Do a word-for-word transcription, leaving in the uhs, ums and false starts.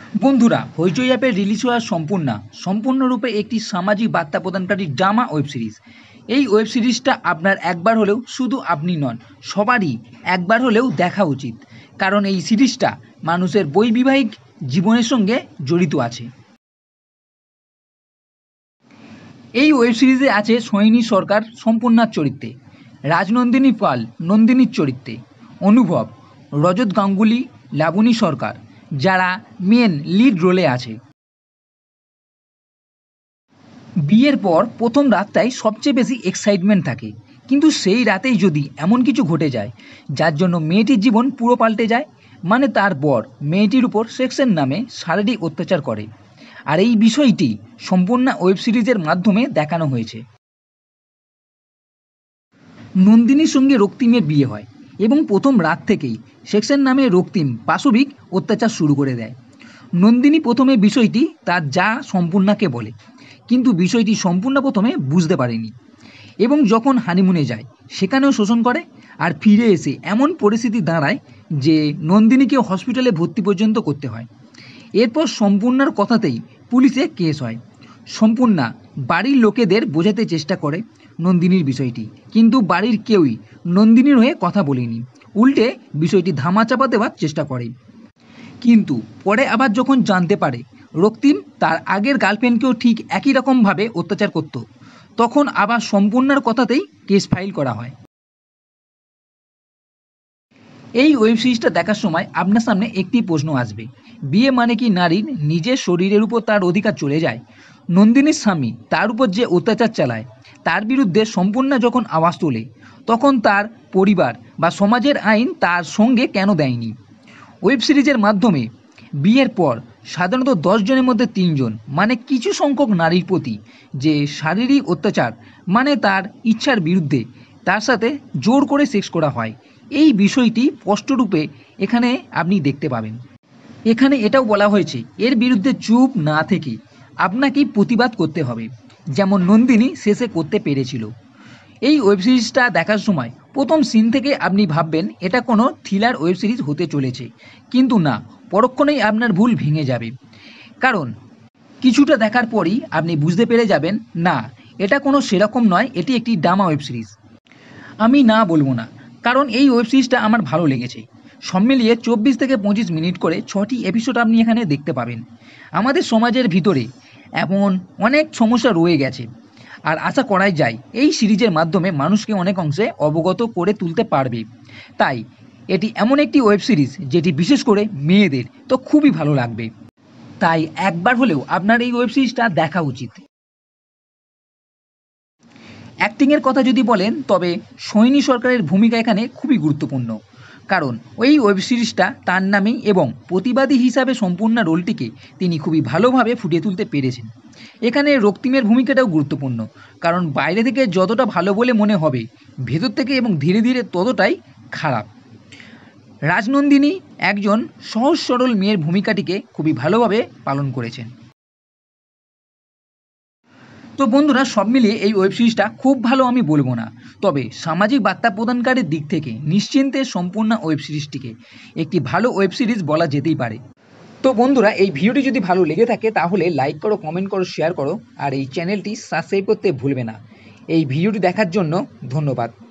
বন্ধুরা, হইচই অ্যাপে রিলিজ হওয়া সম্পূর্ণা সম্পূর্ণরূপে একটি সামাজিক বার্তা প্রদানকারী ড্রামা ওয়েব সিরিজ। এই ওয়েব সিরিজটা আপনার একবার হলেও, শুধু আপনি নন, সবারই একবার হলেও দেখা উচিত, কারণ এই সিরিজটা মানুষের বৈবাহিক জীবনের সঙ্গে জড়িত আছে। এই ওয়েব সিরিজে আছে সোহিনী সরকার সম্পূর্ণার চরিত্রে, রাজনন্দিনী পাল নন্দিনীর চরিত্রে, অনুভব, রজত গাঙ্গুলি, লাবণী সরকার যারা মেন লিড রোলে আছে। বিয়ের পর প্রথম রাতটাই সবচেয়ে বেশি এক্সাইটমেন্ট থাকে, কিন্তু সেই রাতেই যদি এমন কিছু ঘটে যায় যার জন্য মেয়েটির জীবন পুরো পাল্টে যায়, মানে তারপর মেয়েটির উপর সেক্সের নামে শারীরিক অত্যাচার করে। আর এই বিষয়টি সম্পূর্ণ ওয়েব সিরিজের মাধ্যমে দেখানো হয়েছে। নন্দিনীর সঙ্গে রক্তিমের বিয়ে হয় এবং প্রথম রাত থেকেই সেক্সের নামে রক্তিম পাশবিক অত্যাচার শুরু করে দেয়। নন্দিনী প্রথমে বিষয়টি তার যা সম্পূর্ণাকে বলে, কিন্তু বিষয়টি সম্পূর্ণ প্রথমে বুঝতে পারেনি এবং যখন হানিমুনে যায় সেখানেও শোষণ করে। আর ফিরে এসে এমন পরিস্থিতি দাঁড়ায় যে নন্দিনীকে হসপিটালে ভর্তি পর্যন্ত করতে হয়। এরপর সম্পূর্ণার কথাতেই পুলিশে কেস হয়। সম্পূর্ণা বাড়ির লোকেদের বোঝাতে চেষ্টা করে নন্দিনীর বিষয়টি, কিন্তু বাড়ির কেউই নন্দিনীর হয়ে কথা বলেনি, উল্টে বিষয়টি ধামাচাপা দেওয়ার চেষ্টা করে। কিন্তু পরে আবার যখন জানতে পারে রক্তিম তার আগের গার্লফ্রেন্ডকেও ঠিক একই রকমভাবে অত্যাচার করত, তখন আবার সম্পূর্ণার কথাতেই কেস ফাইল করা হয়। এই ওয়েব সিরিজটা দেখার সময় আপনার সামনে একটি প্রশ্ন আসবে, বিয়ে মানে কি নারীর নিজের শরীরের উপর তার অধিকার চলে যায়? নন্দিনীর স্বামী তার উপর যে অত্যাচার চালায় তার বিরুদ্ধে সম্পূর্ণা যখন আওয়াজ তোলে, তখন তার পরিবার বা সমাজের আইন তার সঙ্গে কেন দেয়নি? ওয়েব সিরিজের মাধ্যমে বিয়ের পর সাধারণত দশ জনের মধ্যে তিনজন, মানে কিছু সংখ্যক নারীর প্রতি যে শারীরিক অত্যাচার, মানে তার ইচ্ছার বিরুদ্ধে তার সাথে জোর করে সেক্স করা হয়, এই বিষয়টি স্পষ্টরূপে এখানে আপনি দেখতে পাবেন। এখানে এটাও বলা হয়েছে এর বিরুদ্ধে চুপ না থেকে আপনাকেই প্রতিবাদ করতে হবে, যেমন নন্দিনী শেষে করতে পেরেছিল। এই ওয়েব সিরিজটা দেখার সময় প্রথম সিন থেকে আপনি ভাববেন এটা কোনো থ্রিলার ওয়েব সিরিজ হতে চলেছে, কিন্তু না, পরক্ষণেই আপনার ভুল ভেঙে যাবে, কারণ কিছুটা দেখার পরই আপনি বুঝতে পেরে যাবেন না, এটা কোনো সেরকম নয়, এটি একটি ড্রামা ওয়েব সিরিজ। আমি না বলবো না, কারণ এই ওয়েব সিরিজটা আমার ভালো লেগেছে। সব মিলিয়ে চব্বিশ থেকে পঁচিশ মিনিট করে ছটি এপিসোড আপনি এখানে দেখতে পাবেন। আমাদের সমাজের ভিতরে এমন অনেক সমস্যা রয়ে গেছে, আর আশা করাই যায় এই সিরিজের মাধ্যমে মানুষকে অনেক অংশে অবগত করে তুলতে পারবে। তাই এটি এমন একটি ওয়েব সিরিজ যেটি বিশেষ করে মেয়েদের তো খুবই ভালো লাগবে, তাই একবার হলেও আপনার এই ওয়েব সিরিজটা দেখা উচিত। অ্যাক্টিংয়ের কথা যদি বলেন, তবে সোহিনী সরকারের ভূমিকা এখানে খুবই গুরুত্বপূর্ণ, কারণ ওই ওয়েব সিরিজটা তার নামেই এবং প্রতিবাদী হিসাবে সম্পূর্ণ রোলটিকে তিনি খুবই ভালোভাবে ফুটিয়ে তুলতে পেরেছেন। এখানে রক্তিমের ভূমিকাটাও গুরুত্বপূর্ণ, কারণ বাইরে থেকে যতটা ভালো বলে মনে হবে, ভেতর থেকে এবং ধীরে ধীরে ততটাই খারাপ। রাজনন্দিনী একজন সহজ সরল মেয়ের ভূমিকাটিকে খুবই ভালোভাবে পালন করেছেন। তো বন্ধুরা, সব মিলিয়ে এই ওয়েব সিরিজটা খুব ভালো আমি বলবো না, তবে সামাজিক বার্তা প্রদানকারীর দিক থেকে নিশ্চিন্তে সম্পূর্ণ ওয়েব সিরিজটিকে একটি ভালো ওয়েব সিরিজ বলা যেতেই পারে। তো বন্ধুরা, এই ভিডিওটি যদি ভালো লেগে থাকে তাহলে লাইক করো, কমেন্ট করো, শেয়ার করো, আর এই চ্যানেলটি সাবস্ক্রাইব করতে ভুলবে না। এই ভিডিওটি দেখার জন্য ধন্যবাদ।